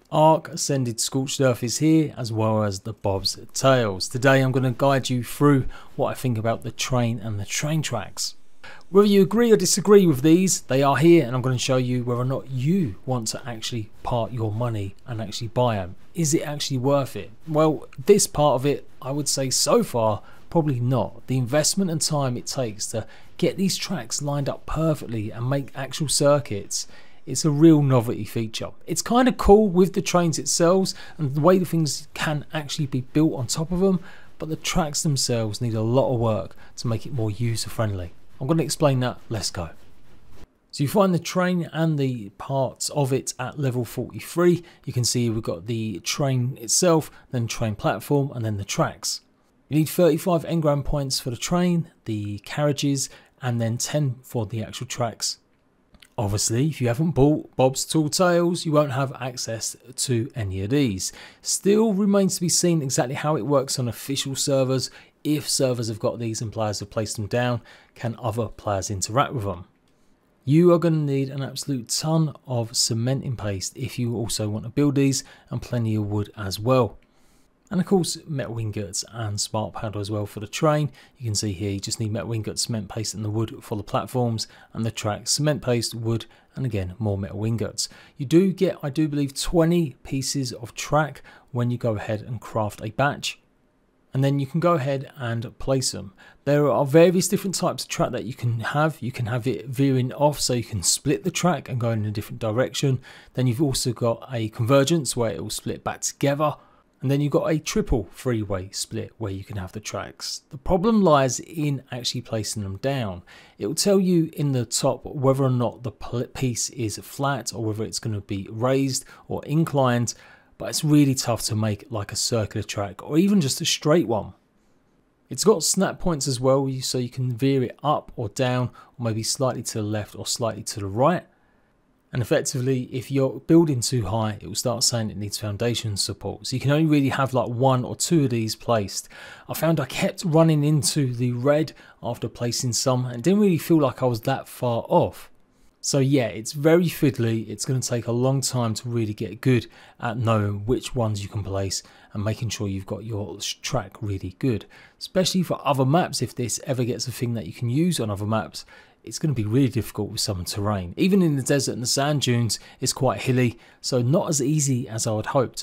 ARK Ascended Scorched Earth is here, as well as the Bob's Tales. Today I'm going to guide you through what I think about the train and the train tracks. Whether you agree or disagree with these, they are here, and I'm going to show you whether or not you want to actually part your money and actually buy them. Is it actually worth it? Well, this part of it, I would say so far, probably not. The investment and time it takes to get these tracks lined up perfectly and make actual circuits, it's a real novelty feature. It's kind of cool with the trains itself and the way the things can actually be built on top of them, but the tracks themselves need a lot of work to make it more user friendly. I'm going to explain that. Let's go. So you find the train and the parts of it at level 43. You can see we've got the train itself, then train platform, and then the tracks. You need 35 engram points for the train, the carriages, and then 10 for the actual tracks. Obviously, if you haven't bought Bob's Tales, you won't have access to any of these. Still remains to be seen exactly how it works on official servers. If servers have got these and players have placed them down, can other players interact with them? You are going to need an absolute ton of cementing paste if you also want to build these, and plenty of wood as well. And of course, metal ingots and spark powder as well for the train. You can see here you just need metal ingots, cement paste and the wood for the platforms, and the tracks, cement paste, wood, and again more metal ingots. You do get, I do believe, 20 pieces of track when you go ahead and craft a batch. And then you can go ahead and place them. There are various different types of track that you can have. You can have it veering off, so you can split the track and go in a different direction. Then you've also got a convergence where it will split back together. And then you've got a triple three-way split where you can have the tracks. The problem lies in actually placing them down. It will tell you in the top whether or not the piece is flat or whether it's going to be raised or inclined, but it's really tough to make like a circular track or even just a straight one. It's got snap points as well, so you can veer it up or down, or maybe slightly to the left or slightly to the right. And effectively, if you're building too high, it will start saying it needs foundation support. So you can only really have like one or two of these placed. I found I kept running into the red after placing some and didn't really feel like I was that far off. So yeah, it's very fiddly. It's going to take a long time to really get good at knowing which ones you can place and making sure you've got your track really good. Especially for other maps, if this ever gets a thing that you can use on other maps, it's going to be really difficult with some terrain. Even in the desert and the sand dunes, it's quite hilly, so not as easy as I had hoped.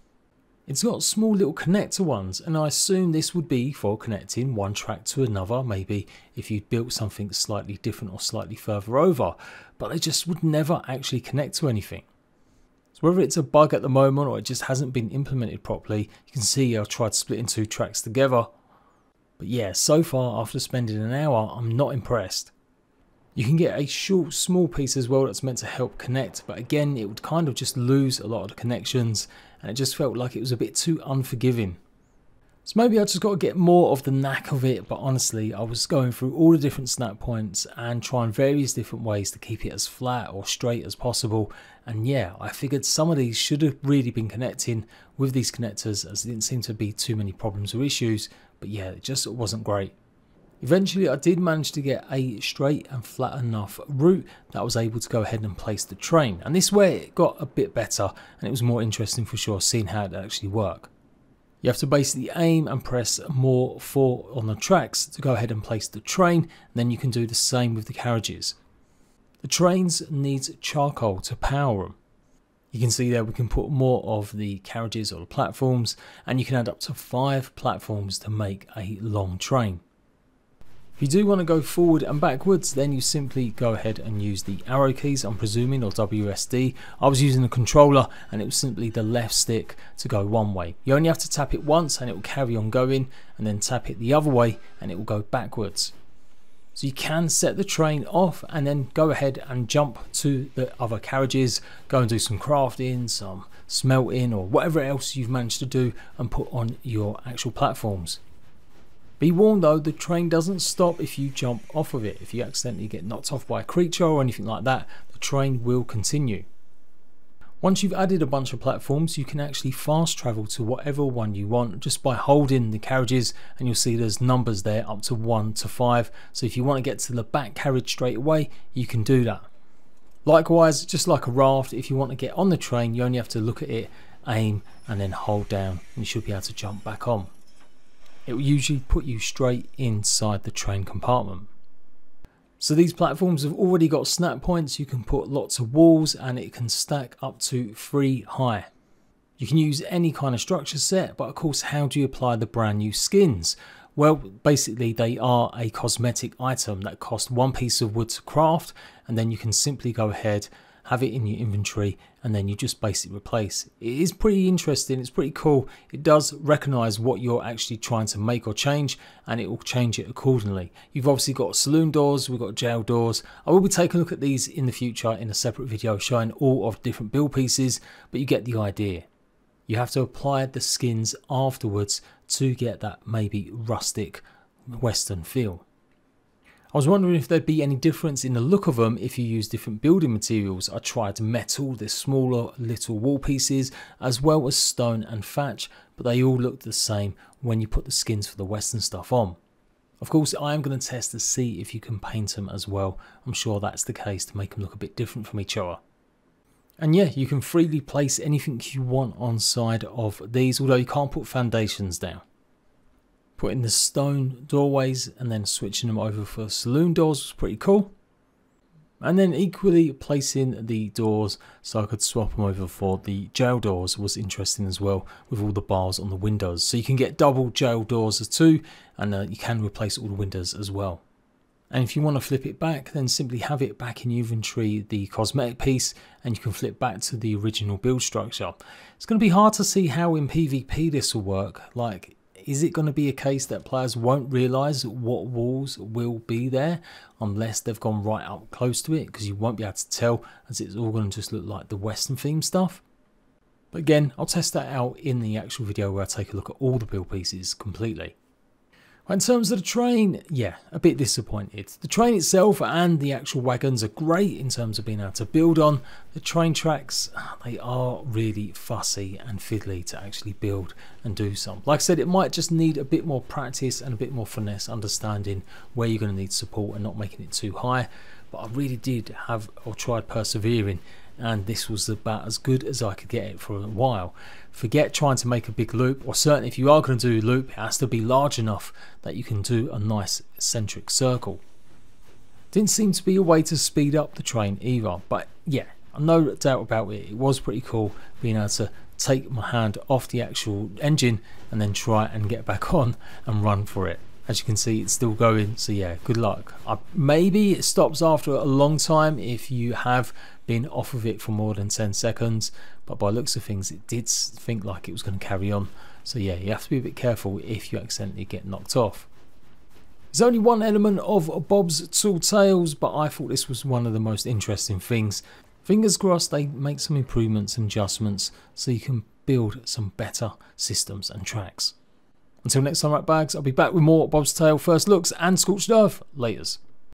It's got small little connector ones, and I assume this would be for connecting one track to another, maybe if you'd built something slightly different or slightly further over, but they just would never actually connect to anything. So whether it's a bug at the moment or it just hasn't been implemented properly, you can see I've tried splitting two tracks together. But yeah, so far after spending an hour, I'm not impressed. You can get a short, small piece as well that's meant to help connect, but again, it would kind of just lose a lot of the connections, and it just felt like it was a bit too unforgiving. So maybe I just got to get more of the knack of it, but honestly, I was going through all the different snap points and trying various different ways to keep it as flat or straight as possible. And yeah, I figured some of these should have really been connecting with these connectors, as there didn't seem to be too many problems or issues, but yeah, it just wasn't great. Eventually I did manage to get a straight and flat enough route that I was able to go ahead and place the train, and this way it got a bit better and it was more interesting for sure seeing how it actually worked. You have to basically aim and press more 4 on the tracks to go ahead and place the train, and then you can do the same with the carriages. The trains need charcoal to power them. You can see there we can put more of the carriages or the platforms, and you can add up to 5 platforms to make a long train. If you do want to go forward and backwards, then you simply go ahead and use the arrow keys, I'm presuming, or WSD. I was using the controller and it was simply the left stick to go one way. You only have to tap it once and it will carry on going, and then tap it the other way and it will go backwards. So you can set the train off and then go ahead and jump to the other carriages, go and do some crafting, some smelting, or whatever else you've managed to do and put on your actual platforms. Be warned though, the train doesn't stop if you jump off of it. If you accidentally get knocked off by a creature or anything like that, the train will continue. Once you've added a bunch of platforms, you can actually fast travel to whatever one you want just by holding the carriages, and you'll see there's numbers there up to 1 to 5. So if you want to get to the back carriage straight away, you can do that. Likewise, just like a raft, if you want to get on the train, you only have to look at it, aim, and then hold down, and you should be able to jump back on. It will usually put you straight inside the train compartment. So these platforms have already got snap points. You can put lots of walls and it can stack up to 3 high. You can use any kind of structure set, but of course, how do you apply the brand new skins? Well, basically they are a cosmetic item that cost 1 piece of wood to craft, and then you can simply go ahead, have it in your inventory, and then you just basically replace. It is pretty interesting, it's pretty cool. It does recognize what you're actually trying to make or change, and it will change it accordingly. You've obviously got saloon doors, we've got jail doors. I will be taking a look at these in the future in a separate video showing all of different build pieces, but you get the idea. You have to apply the skins afterwards to get that maybe rustic western feel. I was wondering if there'd be any difference in the look of them if you use different building materials. I tried metal, the smaller little wall pieces, as well as stone and thatch, but they all looked the same when you put the skins for the western stuff on. Of course, I am going to test to see if you can paint them as well. I'm sure that's the case to make them look a bit different from each other. And yeah, you can freely place anything you want on side of these, although you can't put foundations down. Putting the stone doorways and then switching them over for saloon doors was pretty cool. And then equally placing the doors so I could swap them over for the jail doors was interesting as well, with all the bars on the windows. So you can get double jail doors too, and you can replace all the windows as well. And if you want to flip it back, then simply have it back in your inventory, the cosmetic piece, and you can flip back to the original build structure. It's going to be hard to see how in PvP this will work. Like, is it going to be a case that players won't realise what walls will be there unless they've gone right up close to it? Because you won't be able to tell, as it's all going to just look like the Western theme stuff. But again, I'll test that out in the actual video where I take a look at all the build pieces completely. In terms of the train, yeah, a bit disappointed. The train itself and the actual wagons are great in terms of being able to build on. The train tracks, they are really fussy and fiddly to actually build and do some. Like I said, it might just need a bit more practice and a bit more finesse, understanding where you're going to need support and not making it too high. But I really did have, or tried persevering, and this was about as good as I could get it for a while. Forget trying to make a big loop, or certainly if you are going to do a loop, it has to be large enough that you can do a nice eccentric circle. Didn't seem to be a way to speed up the train either, but yeah, no doubt about it, it was pretty cool being able to take my hand off the actual engine and then try and get back on and run for it. As you can see, it's still going, so yeah, good luck. Maybe it stops after a long time if you have been off of it for more than 10 seconds, but by looks of things, it did think like it was going to carry on. So yeah, you have to be a bit careful if you accidentally get knocked off. There's only one element of Bob's Tall Tales, but I thought this was one of the most interesting things. Fingers crossed they make some improvements and adjustments so you can build some better systems and tracks. Until next time, Ratbags, I'll be back with more Bob's Tale first looks and Scorched Earth. Laters.